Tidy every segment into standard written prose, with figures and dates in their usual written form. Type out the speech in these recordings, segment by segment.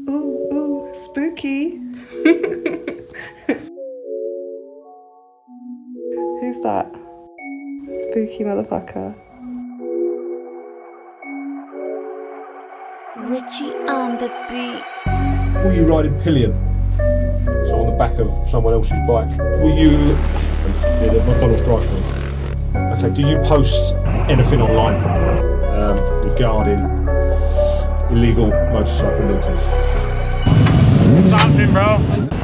Ooh, ooh, spooky. Who's that? Spooky motherfucker. Richie on the beat. Were you riding pillion? So on the back of someone else's bike. Were you at the McDonald's drive-thru? Okay, do you post anything online regarding illegal motorcycle meetings? What's happening, bro?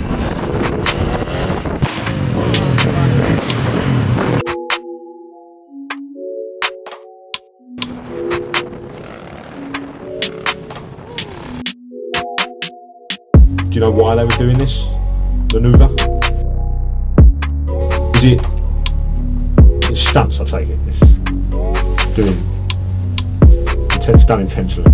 Do you know why they were doing this manoeuvre? Is it's stunts, I take it. It's done intentionally.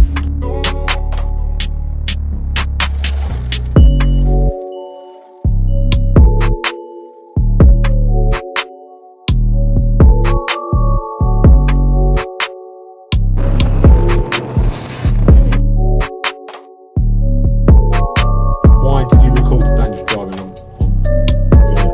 Why did you record the dangerous driving on video?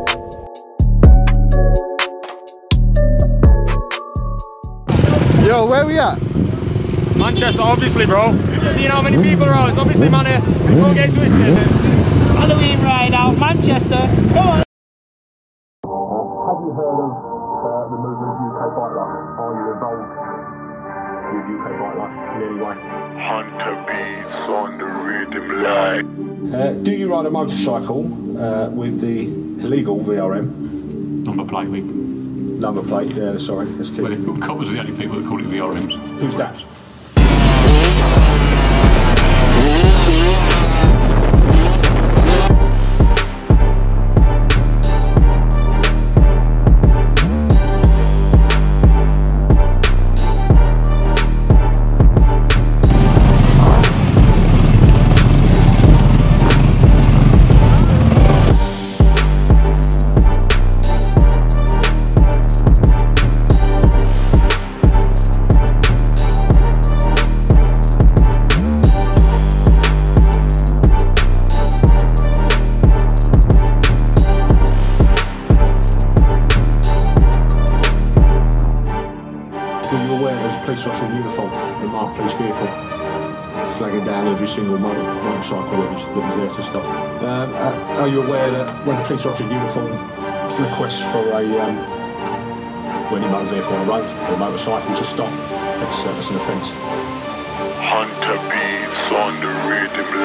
Yo, where we at? Manchester, obviously, bro. You know how many people are out? It's obviously, man. Don't get twisted. Halloween Rideout, Manchester. Come on. Have you heard of the movement UK Bike Life? Are you involved with UK Bike Life in any way? Hunter beats on the rhythm line. Do you ride a motorcycle with the illegal VRM? Number plate, Number plate, yeah, sorry. That's key. well, coppers are the only people that call it VRMs. Who's that? Were you aware there's a police officer in uniform in a marked police vehicle flagging down every single motorcycle that was there to stop? Are you aware that when a police officer in uniform requests for any motor vehicle on the road or a motorcycle to stop, that's an offence? Hunter beats on the rhythm